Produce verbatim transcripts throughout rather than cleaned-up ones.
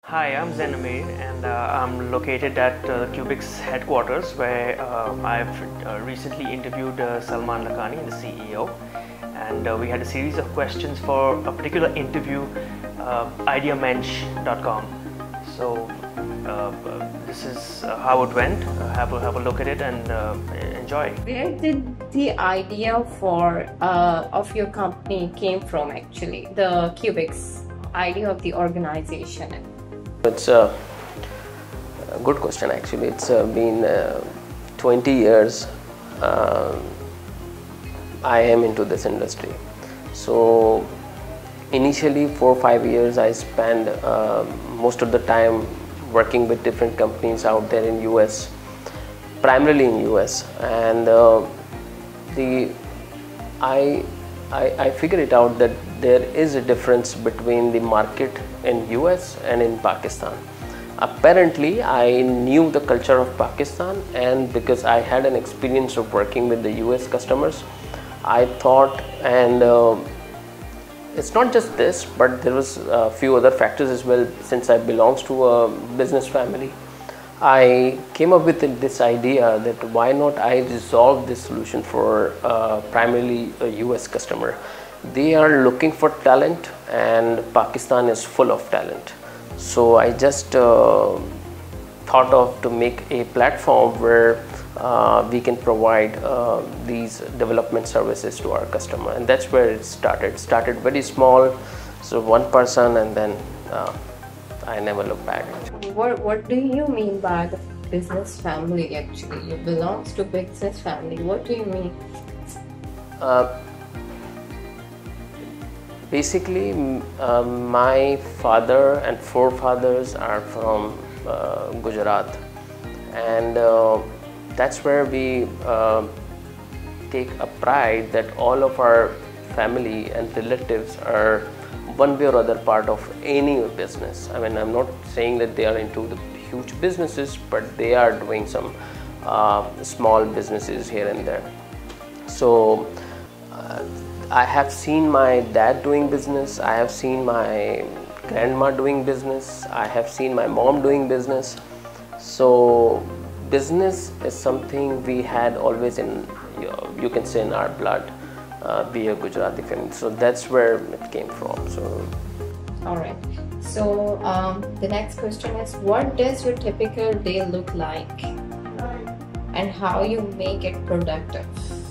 Hi, I'm Zain Amir, and uh, I'm located at uh, Cubics headquarters, where uh, I've uh, recently interviewed uh, Salman Lakhani, the C E O, and uh, we had a series of questions for a particular interview, uh, idea mensch dot com. So uh, this is uh, how it went. Uh, have a have a look at it and uh, enjoy. Where did the idea for uh, of your company came from? Actually, the Cubics idea of the organization. It's a, a good question actually. It's uh, been uh, twenty years uh, I am into this industry. So initially four or five years I spent uh, most of the time working with different companies out there in U S, primarily in U S, and uh, the I, I I figured it out that there is a difference between the market in U S and in Pakistan. Apparently I knew the culture of Pakistan, and because I had an experience of working with the U S customers, I thought, and uh, it's not just this, but there was a few other factors as well. Since I belongs to a business family, I came up with this idea that why not I resolve this solution for uh, primarily a U S customer. They are looking for talent, and Pakistan is full of talent. So I just uh, thought of to make a platform where uh, we can provide uh, these development services to our customer, and that's where it started. Started very small, so one person, and then uh, I never look back. What What do you mean by the business family? Actually, you belongs to business family. What do you mean? Uh, Basically, uh, my father and forefathers are from uh, Gujarat, and uh, that's where we uh, take a pride that all of our family and relatives are one way or other part of any business. I mean, I'm not saying that they are into the huge businesses, but they are doing some uh, small businesses here and there. So uh, I have seen my dad doing business, I have seen my grandma doing business, I have seen my mom doing business. So business is something we had always in, you know, you can say in our blood, uh, be a Gujarati family. So that's where it came from. So, all right. So um, the next question is, what does your typical day look like, and how you make it productive?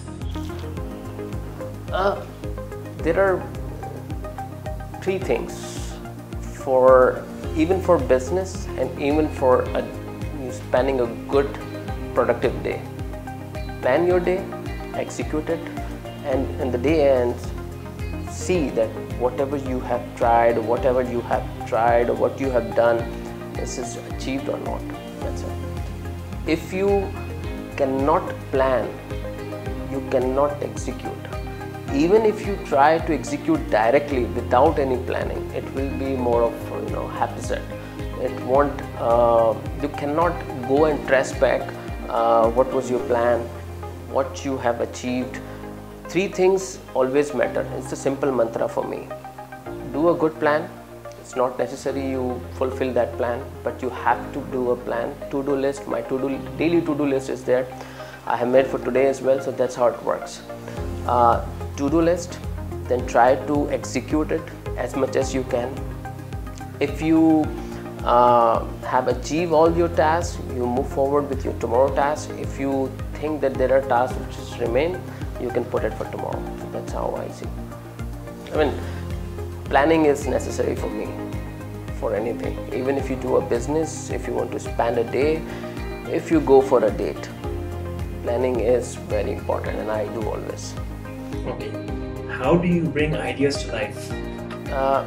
Uh, there are three things for even for business and even for a, spanning a good productive day. Plan your day, execute it, and when the day ends, see that whatever you have tried, whatever you have tried, or what you have done, is this achieved or not. That's it. If you cannot plan, you cannot execute. Even if you try to execute directly without any planning, it will be more of, you know, haphazard. It won't. Uh, you cannot go and trace back uh, what was your plan, what you have achieved. Three things always matter. It's a simple mantra for me. Do a good plan. It's not necessary you fulfill that plan, but you have to do a plan. To-do list. My to-do daily to-do list is there. I have made for today as well, so that's how it works. Uh, to-do list, then try to execute it as much as you can. If you uh, have achieved all your tasks, you move forward with your tomorrow tasks. If you think that there are tasks which remain, you can put it for tomorrow. So that's how I see. I mean, planning is necessary for me for anything. Even if you do a business, if you want to spend a day, if you go for a date, planning is very important, and I do always. Okay, how do you bring ideas to life? Uh,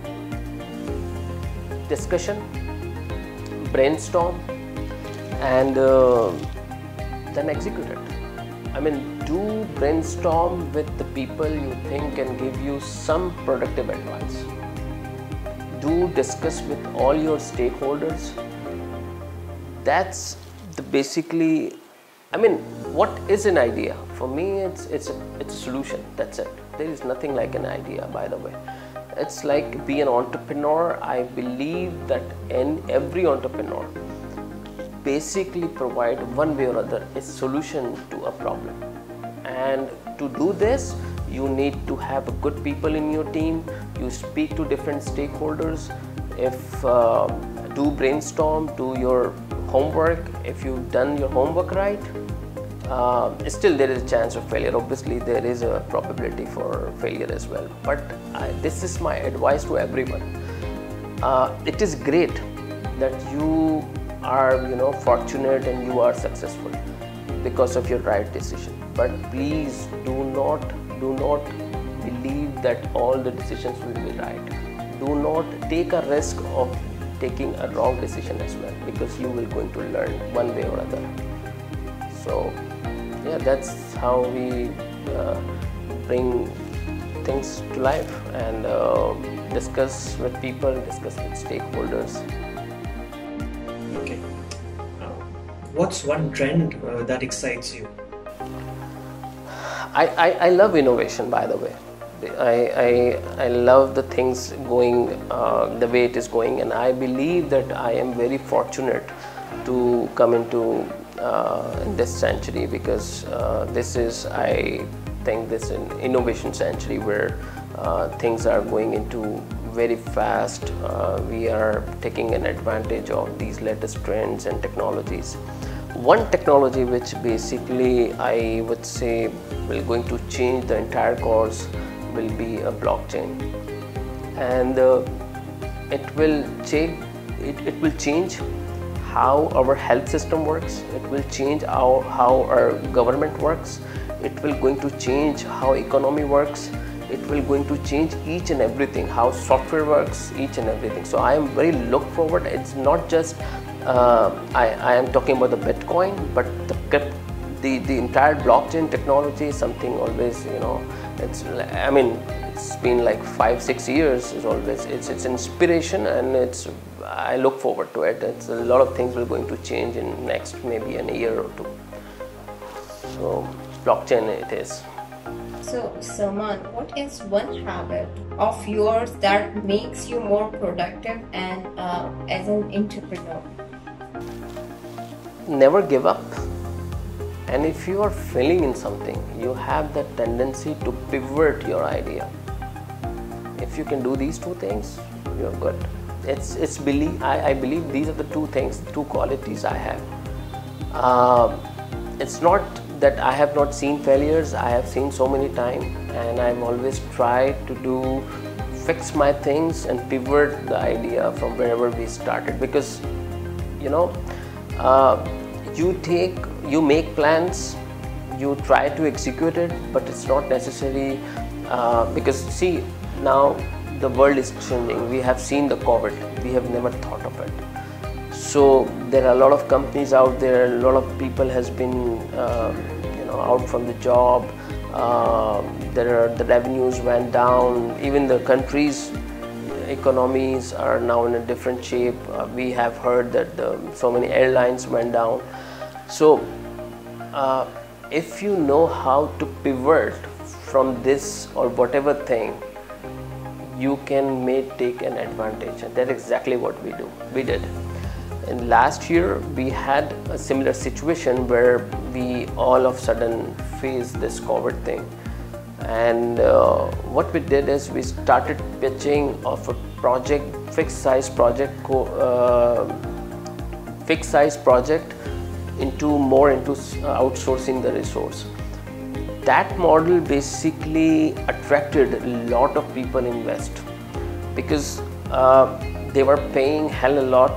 discussion, brainstorm, and uh, then execute it. I mean, do brainstorm with the people you think can give you some productive advice. Do discuss with all your stakeholders. That's the basically, I mean, what is an idea? For me, it's it's a, it's a solution. That's it. There is nothing like an idea, by the way. It's like be an entrepreneur. I believe that in every entrepreneur basically provide one way or other a solution to a problem. And to do this, you need to have good people in your team. You speak to different stakeholders. If uh, do brainstorm, do your homework. If you've done your homework right, uh, still there is a chance of failure. Obviously, there is a probability for failure as well. But I, this is my advice to everyone. Uh, it is great that you are, you know, fortunate and you are successful because of your right decision. But please do not, do not believe that all the decisions will be right. Do not take a risk of taking a wrong decision as well, because you will going to learn one way or other. So yeah, that's how we uh, bring things to life and uh, discuss with people, discuss with stakeholders. Okay. Uh, what's one trend uh, that excites you? I, I, I love innovation, by the way. I, I, I love the things going uh, the way it is going, and I believe that I am very fortunate to come into uh, in this century, because uh, this is, I think, this is an innovation century where uh, things are going into very fast. Uh, we are taking an advantage of these latest trends and technologies. One technology which basically I would say will going to change the entire course will be a blockchain, and uh, it will change it, it will change how our health system works. It will change how, how our government works. It will going to change how economy works. It will going to change each and everything, how software works, each and everything. So I am very look forward. It's not just uh, I, I am talking about the Bitcoin, but the the the entire blockchain technology is something always, you know, it's, I mean, it's been like five, six years. It's always, it's it's inspiration, and it's, I look forward to it. It's a lot of things will going to change in next maybe in a year or two. So blockchain it is. So Salman, what is one habit of yours that makes you more productive and uh, as an entrepreneur? Never give up. And if you are failing in something, you have the tendency to pivot your idea. If you can do these two things, you're good. It's it's believe I, I believe these are the two things, two qualities I have. Um, it's not that I have not seen failures. I have seen so many times, and I've always tried to do fix my things and pivot the idea from wherever we started. Because you know, uh, you take you make plans, you try to execute it, but it's not necessary, uh, because see, now the world is changing. We have seen the COVID, we have never thought of it. So there are a lot of companies out there, a lot of people has been uh, you know, out from the job. Uh, there are, the revenues went down. Even the countries' economies are now in a different shape. Uh, we have heard that the, so many airlines went down. So uh, if you know how to pivot from this or whatever thing, you can may take an advantage, and that's exactly what we do. We did. And last year we had a similar situation where we all of a sudden faced this COVID thing, and uh, what we did is we started pitching of a project, fixed size project, uh, fixed size project into more into outsourcing the resource. That model basically attracted a lot of people invest, because uh, they were paying hell a lot,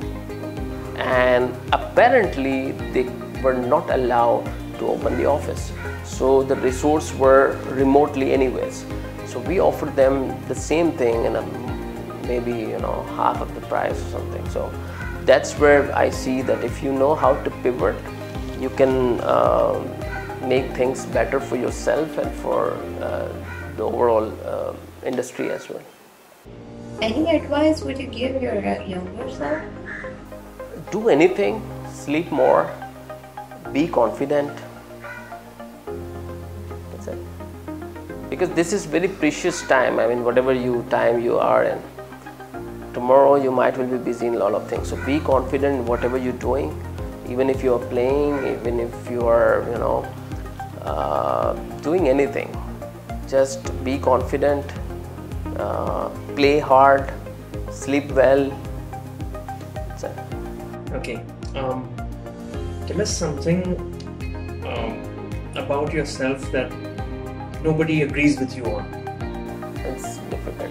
and apparently they were not allowed to open the office, so the resource were remotely anyways. So we offered them the same thing in a maybe, you know, half of the price or something. So that's where I see that if you know how to pivot, you can uh, make things better for yourself and for uh, the overall uh, industry as well. Any advice would you give your younger self? Do anything, sleep more, be confident. That's it. because this is very precious time. I mean, whatever you time you are in, tomorrow you might will be busy in a lot of things. So be confident in whatever you're doing, even if you are playing, even if you are, you know, uh, doing anything. Just be confident, uh, play hard, sleep well. That's it. Okay. Um, tell us something um, about yourself that nobody agrees with you on. It's difficult.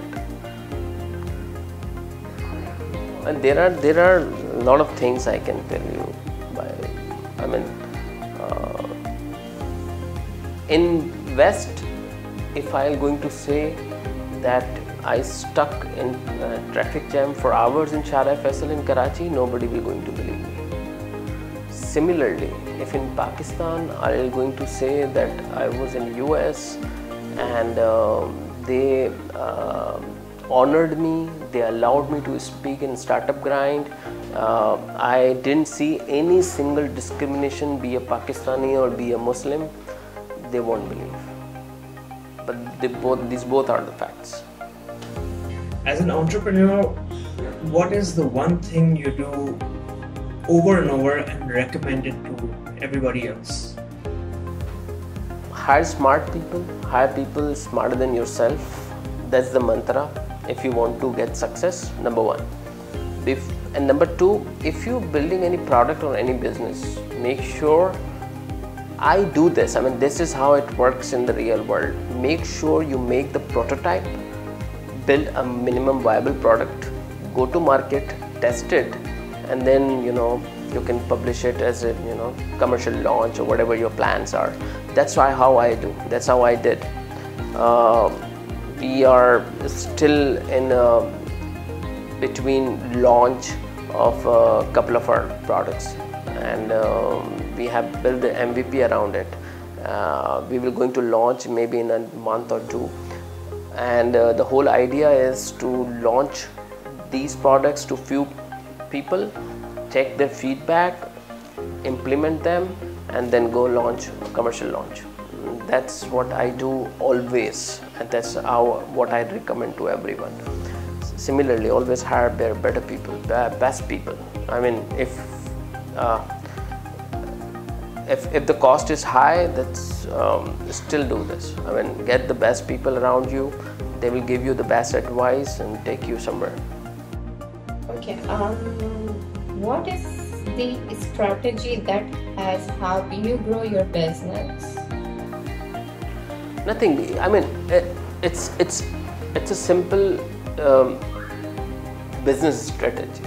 And there are there are a lot of things I can tell you. By, I mean, uh, in West, if I'm going to say that I stuck in uh, traffic jam for hours in Shara Faisal in Karachi, nobody will going to believe me. Similarly, if in Pakistan I am going to say that I was in U S and uh, they uh, honored me, they allowed me to speak in Startup Grind, uh, I didn't see any single discrimination, be a Pakistani or be a Muslim, they won't believe. But they both, these both are the facts. As an entrepreneur, what is the one thing you do over and over and recommend it to everybody else? Hire smart people, hire people smarter than yourself. That's the mantra if you want to get success, number one. If, and number two, if you're building any product or any business, make sure, I do this, I mean this is how it works in the real world. Make sure you make the prototype, build a minimum viable product, go to market, test it, and then you know you can publish it as a you know commercial launch or whatever your plans are. That's why how I do. That's how I did. Uh, we are still in a between launch of a couple of our products, and um, we have built the M V P around it. Uh, we will going to launch maybe in a month or two, and uh, the whole idea is to launch these products to few people, check their feedback, implement them, and then go launch commercial launch. That's what I do always, and that's how what I recommend to everyone. Similarly, always hire better people, best people. I mean, if uh, if if the cost is high, that's um, still do this. I mean, get the best people around you. They will give you the best advice and take you somewhere. Okay. Um, what is the strategy that has helped you grow your business? Nothing. I mean, it's it's it's a simple um, business strategy.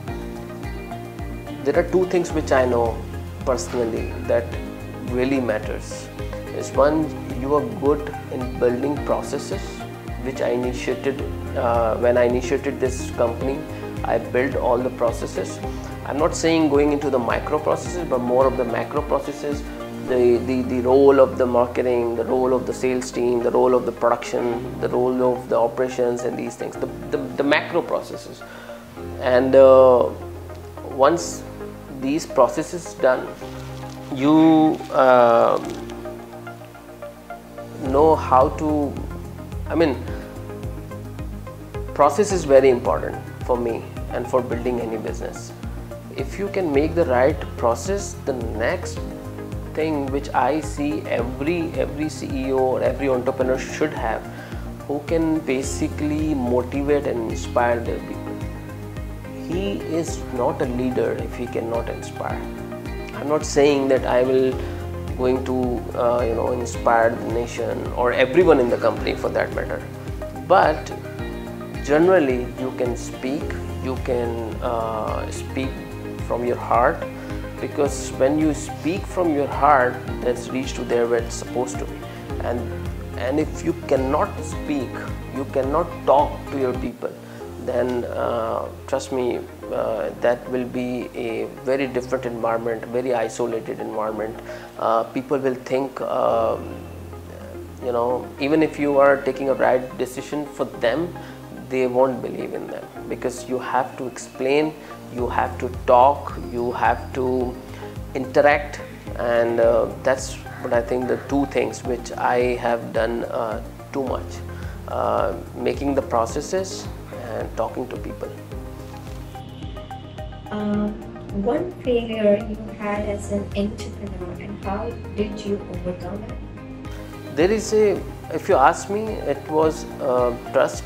There are two things which I know personally that really matters. Is one, you are good in building processes, which I initiated uh, when I initiated this company. I built all the processes. I'm not saying going into the micro processes, but more of the macro processes. The, the, the role of the marketing, the role of the sales team, the role of the production, the role of the operations and these things, the, the, the macro processes. And uh, once these processes done, you uh, know how to, I mean, process is very important for me and for building any business. If you can make the right process, the next thing which I see every every C E O or every entrepreneur should have, who can basically motivate and inspire their people. He is not a leader if he cannot inspire. I'm not saying that I will going to uh, you know inspire the nation or everyone in the company for that matter, but generally you can speak, you can uh, speak from your heart. Because when you speak from your heart, that's reached to there where it's supposed to be. And and if you cannot speak, you cannot talk to your people, then uh, trust me, uh, that will be a very different environment, very isolated environment. Uh, people will think, uh, you know, even if you are taking a right decision for them, they won't believe in them, because you have to explain, you have to talk, you have to interact, and uh, that's what I think the two things which I have done uh, too much. Uh, making the processes and talking to people. Um, one failure you had as an entrepreneur, and how did you overcome it? There is a, if you ask me, it was uh, trust.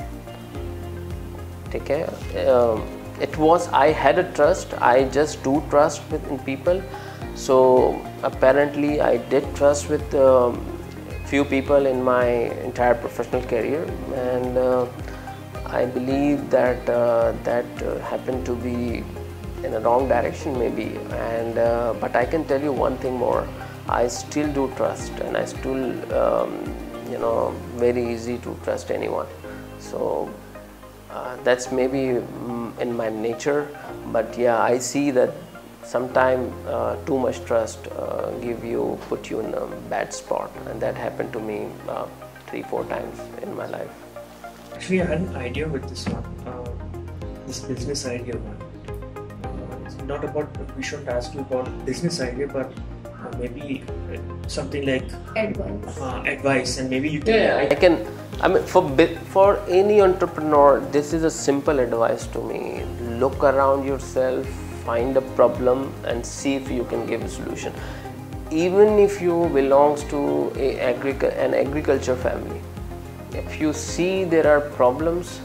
Take care. Um, it was, I had a trust, I just do trust with in people. So apparently I did trust with um, few people in my entire professional career, and uh, I believe that uh, that uh, happened to be in a wrong direction maybe, and uh, but I can tell you one thing more. I still do trust, and I still um, you know very easy to trust anyone. So uh, that's maybe mm, in my nature, but yeah, I see that sometimes uh, too much trust uh, give you put you in a bad spot, and that happened to me uh, three four times in my life. Actually, I had an idea with this one, uh, this business idea one. Uh, it's not about, we shouldn't ask you about business idea, but uh, maybe something like Advice. uh, advice, and maybe you can. Yeah, I can. I mean, for for any entrepreneur, this is a simple advice to me. Look around yourself, find a problem, and see if you can give a solution. Even if you belongs to a agric an agriculture family, if you see there are problems,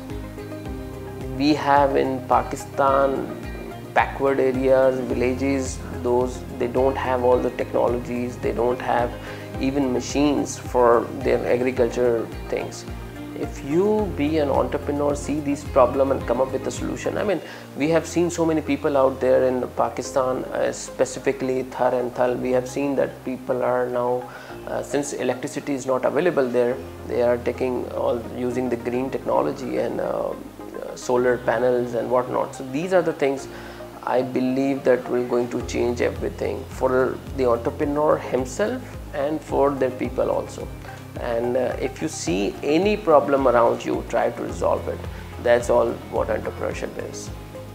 we have in Pakistan backward areas, villages, those they don't have all the technologies, they don't have even machines for their agriculture things. If you be an entrepreneur, see these problem and come up with a solution. I mean, we have seen so many people out there in Pakistan, uh, specifically Thar and Thal. We have seen that people are now, uh, since electricity is not available there, they are taking all using the green technology and uh, uh, solar panels and whatnot. So these are the things I believe that will going to change everything for the entrepreneur himself and for their people also. And uh, if you see any problem around you, try to resolve it. That's all what entrepreneurship is.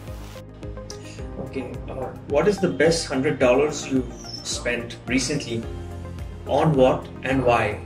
Okay, uh, what is the best hundred dollars you've spent recently? On what and why?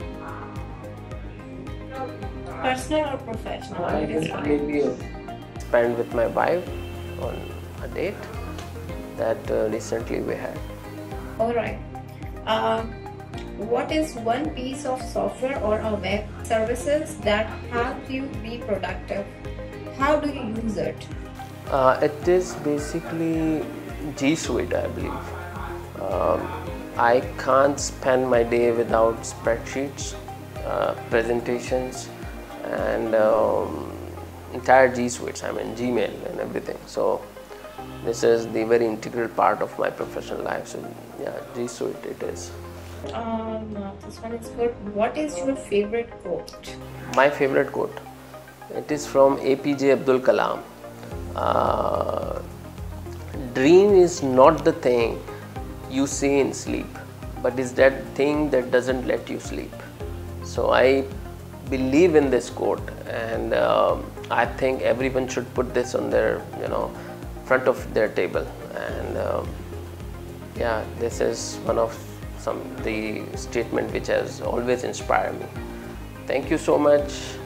Personal or professional? I It is can fine. maybe spend with my wife on a date that uh, recently we had. All right. Um, what is one piece of software or a web services that help you be productive? How do you use it? Uh, it is basically G Suite, I believe. Um, I can't spend my day without spreadsheets, uh, presentations, and um, entire G Suites. I mean Gmail and everything. So this is the very integral part of my professional life. So yeah, G Suite it is. Um, this one is good. What is your favorite quote? My favorite quote. It is from A P J Abdul Kalam. Uh, dream is not the thing you see in sleep, but is that thing that doesn't let you sleep. So I believe in this quote, and uh, I think everyone should put this on their, you know, front of their table. And uh, yeah, this is one of some the statement which has always inspired me. Thank you so much.